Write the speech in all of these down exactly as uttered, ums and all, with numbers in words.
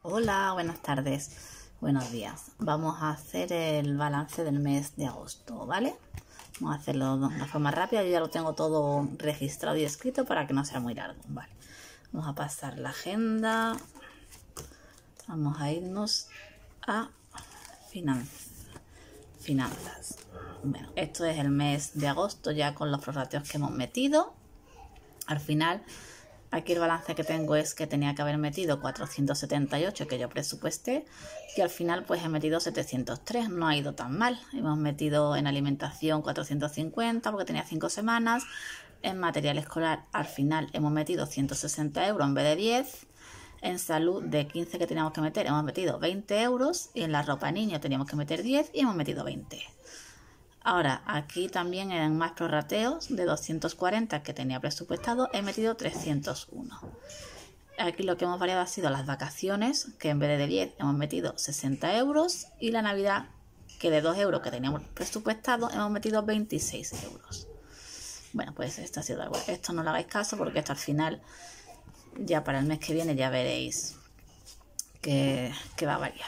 Hola, buenas tardes, buenos días. Vamos a hacer el balance del mes de agosto, ¿vale? Vamos a hacerlo de una forma rápida. Yo ya lo tengo todo registrado y escrito para que no sea muy largo, ¿vale? Vamos a pasar la agenda. Vamos a irnos a finanzas. finanzas. Bueno, esto es el mes de agosto ya con los prorrateos que hemos metido. Al final, aquí el balance que tengo es que tenía que haber metido cuatrocientos setenta y ocho que yo presupuesté y al final pues he metido setecientos tres, no ha ido tan mal. Hemos metido en alimentación cuatrocientos cincuenta porque tenía cinco semanas, en material escolar al final hemos metido ciento sesenta euros en vez de diez, en salud de quince que teníamos que meter hemos metido veinte euros y en la ropa niño teníamos que meter diez y hemos metido veinte. Ahora, aquí también en más prorrateos de doscientos cuarenta que tenía presupuestado, he metido trescientos uno. Aquí lo que hemos variado ha sido las vacaciones, que en vez de diez hemos metido sesenta euros, y la Navidad, que de dos euros que teníamos presupuestado, hemos metido veintiséis euros. Bueno, pues esto ha sido algo. Esto no le hagáis caso porque esto al final, ya para el mes que viene, ya veréis que, que va a variar.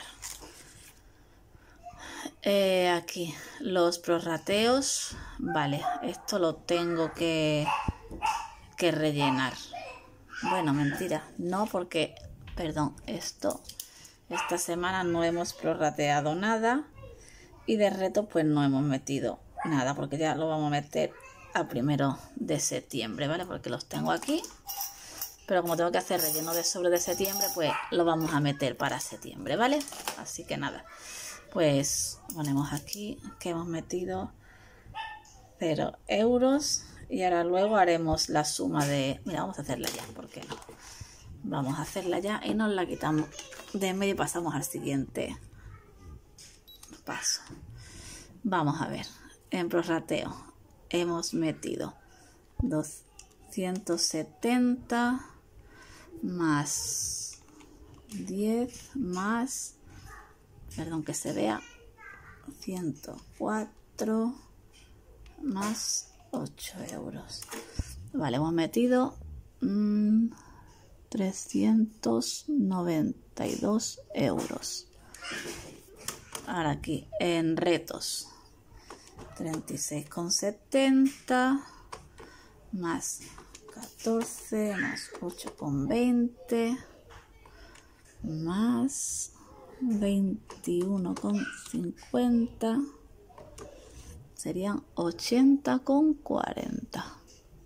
Eh, aquí los prorrateos, vale, esto lo tengo que, que rellenar. Bueno, mentira, no porque, perdón, esto, esta semana no hemos prorrateado nada y de reto pues no hemos metido nada porque ya lo vamos a meter a primero de septiembre, ¿vale? Porque los tengo aquí, pero como tengo que hacer relleno de sobre de septiembre, pues lo vamos a meter para septiembre, ¿vale? Así que nada. Pues ponemos aquí que hemos metido cero euros y ahora luego haremos la suma de... Mira, vamos a hacerla ya, ¿por qué no? Vamos a hacerla ya y nos la quitamos de en medio y pasamos al siguiente paso. Vamos a ver, en prorrateo hemos metido doscientos setenta más diez más... Perdón, que se vea, ciento cuatro más ocho euros. Vale, hemos metido mmm, trescientos noventa y dos euros. Ahora aquí en retos, treinta y seis con setenta más catorce más ocho con veinte más veintiuno con cincuenta serían ochenta con cuarenta.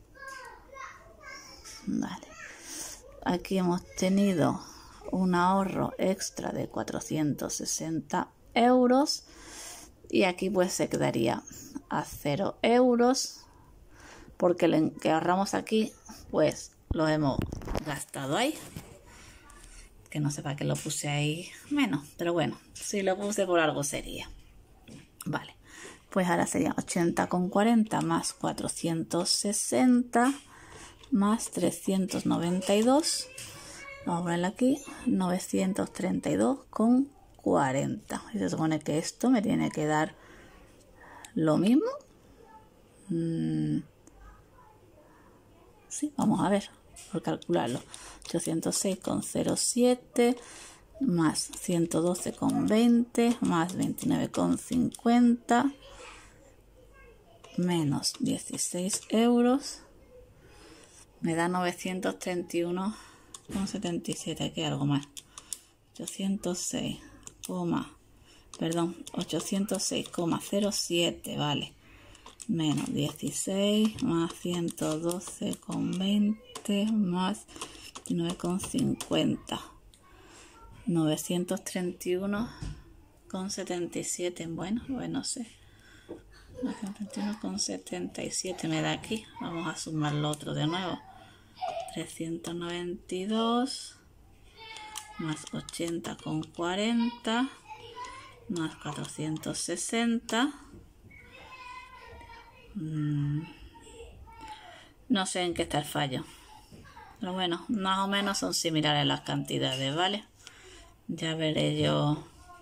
Vale, aquí hemos tenido un ahorro extra de cuatrocientos sesenta euros y aquí pues se quedaría a cero euros porque el que ahorramos aquí pues lo hemos gastado ahí. Que no sé para qué lo puse ahí menos, pero bueno, si lo puse por algo sería. Vale, pues ahora serían ochenta con cuarenta más cuatrocientos sesenta más trescientos noventa y dos. Vamos a ponerle aquí novecientos treinta y dos con cuarenta. Y se supone que esto me tiene que dar lo mismo. Mm. Sí, vamos a ver, por calcularlo. ochocientos seis con cero siete más ciento doce con veinte más veintinueve con cincuenta menos dieciséis euros me da novecientos treinta y uno con setenta y siete. Aquí hay algo más. ochocientos seis, perdón, ochocientos seis coma cero siete, vale, menos dieciséis más ciento doce con veinte más veintinueve con cincuenta, novecientos treinta y uno con setenta y siete. Bueno, pues no sé, novecientos treinta y uno con setenta y siete me da aquí. Vamos a sumar lo otro de nuevo, trescientos noventa y dos más ochenta con cuarenta más cuatrocientos sesenta. mm. No sé en qué está el fallo, pero bueno, más o menos son similares las cantidades, ¿vale? Ya veré yo.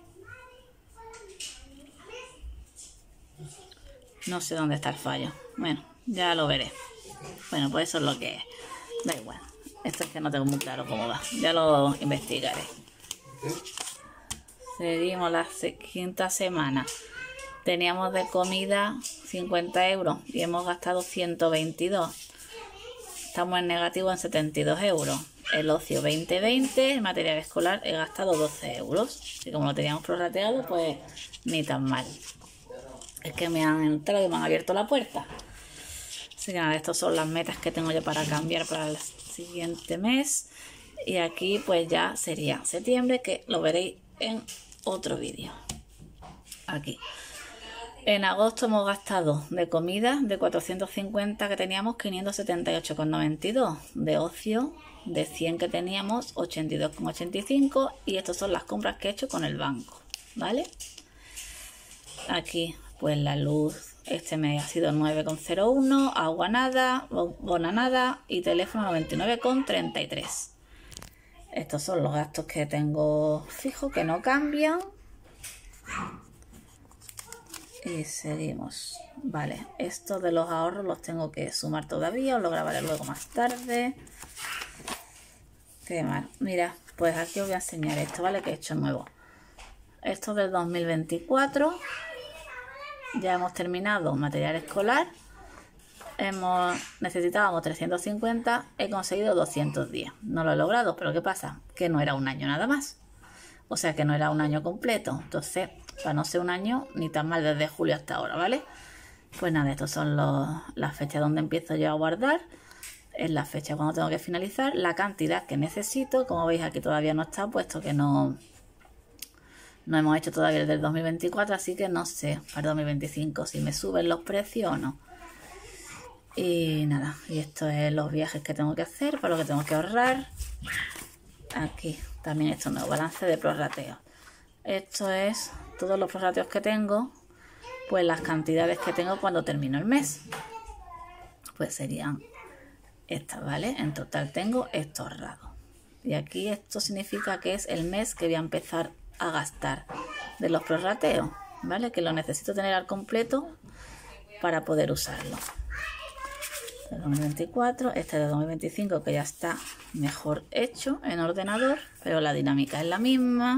No sé dónde está el fallo. Bueno, ya lo veré. Bueno, pues eso es lo que es. Da igual. Esto es que no tengo muy claro cómo va. Ya lo investigaré. Seguimos la se quinta semana. Teníamos de comida cincuenta euros y hemos gastado ciento veintidós. Estamos en negativo en setenta y dos euros. El ocio veinte veinte, el material escolar he gastado doce euros. Y como lo teníamos prorrateado, pues ni tan mal. Es que me han entrado y me han abierto la puerta. Así que nada, estas son las metas que tengo yo para cambiar para el siguiente mes. Y aquí pues ya sería septiembre, que lo veréis en otro vídeo. Aquí. En agosto hemos gastado de comida de cuatrocientos cincuenta que teníamos quinientos setenta y ocho con noventa y dos. De ocio de cien que teníamos ochenta y dos con ochenta y cinco. Y estas son las compras que he hecho con el banco. ¿Vale? Aquí pues la luz este mes ha sido nueve con cero uno. Agua nada, bona nada y teléfono noventa y nueve con treinta y tres. Estos son los gastos que tengo fijos, que no cambian. Y seguimos. Vale, estos de los ahorros los tengo que sumar todavía. Os lo grabaré luego más tarde. Qué mal. Mira, pues aquí os voy a enseñar esto, ¿vale? Que he hecho nuevo. Esto del dos mil veinticuatro. Ya hemos terminado material escolar. Hemos necesitábamos trescientos cincuenta, he conseguido doscientos diez. No lo he logrado, pero ¿qué pasa? Que no era un año nada más. O sea que no era un año completo. Entonces, para no ser un año, ni tan mal desde julio hasta ahora, ¿vale? Pues nada, estos son los, las fechas donde empiezo yo a guardar. Es la fecha cuando tengo que finalizar. La cantidad que necesito, como veis aquí todavía no está puesto, que no, no hemos hecho todavía el del dos mil veinticuatro, así que no sé para el dos mil veinticinco si me suben los precios o no. Y nada, y esto es los viajes que tengo que hacer, para lo que tengo que ahorrar. Aquí también esto nuevo, balance de prorrateo. Esto es todos los prorrateos que tengo, pues las cantidades que tengo cuando termino el mes. Pues serían estas, ¿vale? En total tengo esto ahorrado. Y aquí esto significa que es el mes que voy a empezar a gastar de los prorrateos, ¿vale? Que lo necesito tener al completo para poder usarlo. El dos mil veinticuatro, este de dos mil veinticinco que ya está mejor hecho en ordenador, pero la dinámica es la misma.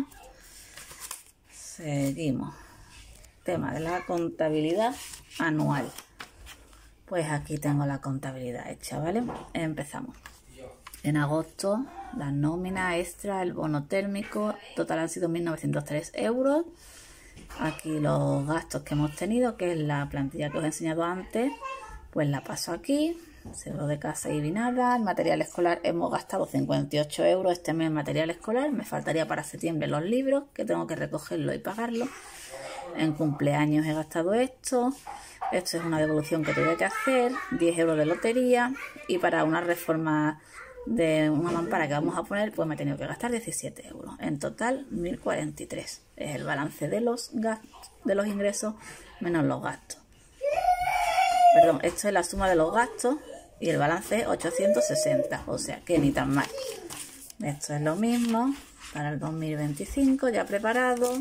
Seguimos. Tema de la contabilidad anual. Pues aquí tengo la contabilidad hecha, ¿vale? Empezamos. En agosto, la nómina extra, el bono térmico, total han sido mil novecientos tres euros. Aquí los gastos que hemos tenido, que es la plantilla que os he enseñado antes, pues la paso aquí. Seguro de casa y nada. El material escolar hemos gastado cincuenta y ocho euros este mes en material escolar. Me faltaría para septiembre los libros, que tengo que recogerlo y pagarlo. En cumpleaños he gastado esto. Esto es una devolución que tuve que hacer. diez euros de lotería. Y para una reforma de una mampara que vamos a poner, pues me he tenido que gastar diecisiete euros. En total, mil cuarenta y tres. Es el balance de los gastos, de los ingresos menos los gastos. Perdón, esto es la suma de los gastos y el balance es ochocientos sesenta, o sea que ni tan mal. Esto es lo mismo para el dos mil veinticinco, ya preparado.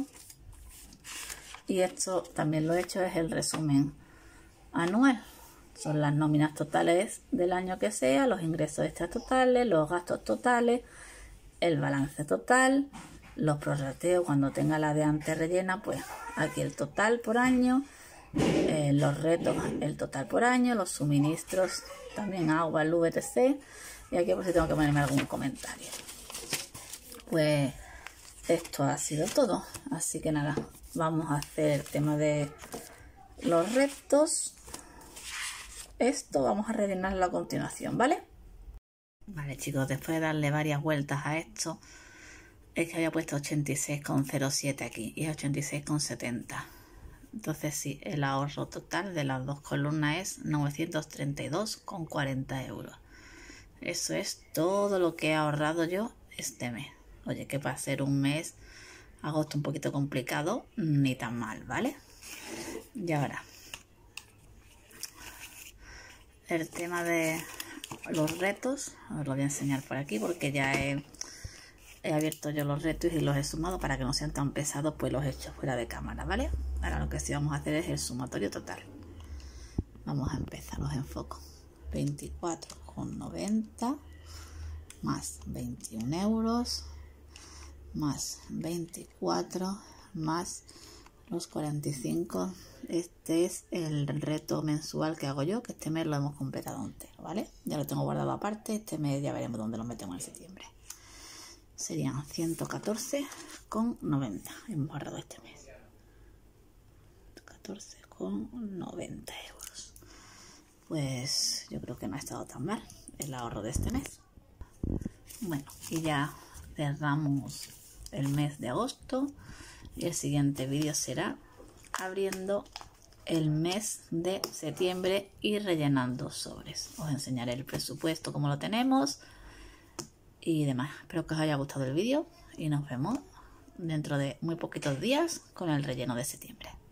Y esto también lo he hecho, es el resumen anual. Son las nóminas totales del año que sea, los ingresos extras totales, los gastos totales, el balance total, los prorrateos cuando tenga la de antes rellena, pues aquí el total por año. Eh, los retos, el total por año, los suministros, también agua, luz, etcétera. Y aquí por si tengo que ponerme algún comentario. Pues esto ha sido todo. Así que nada, vamos a hacer el tema de los retos. Esto vamos a rellenarlo a continuación, ¿vale? Vale, chicos, después de darle varias vueltas a esto, es que había puesto ochenta y seis con cero siete aquí y es ochenta y seis con setenta. Entonces sí, el ahorro total de las dos columnas es novecientos treinta y dos con cuarenta euros. Eso es todo lo que he ahorrado yo este mes. Oye, que para ser un mes, agosto un poquito complicado, ni tan mal, ¿vale? Y ahora, el tema de los retos, os lo voy a enseñar por aquí porque ya he, he abierto yo los retos y los he sumado para que no sean tan pesados, pues los he hecho fuera de cámara, ¿vale? Ahora lo que sí vamos a hacer es el sumatorio total. Vamos a empezar, los enfoco. veinticuatro con noventa más veintiún euros más veinticuatro más los cuarenta y cinco. Este es el reto mensual que hago yo, que este mes lo hemos completado entero, ¿vale? Ya lo tengo guardado aparte, este mes ya veremos dónde lo metemos en septiembre. Serían ciento catorce con noventa, hemos ahorrado este mes. catorce con noventa euros. Pues yo creo que no ha estado tan mal el ahorro de este mes. Bueno, y ya cerramos el mes de agosto y el siguiente vídeo será abriendo el mes de septiembre y rellenando sobres. Os enseñaré el presupuesto, como lo tenemos y demás. Espero que os haya gustado el vídeo y nos vemos dentro de muy poquitos días con el relleno de septiembre.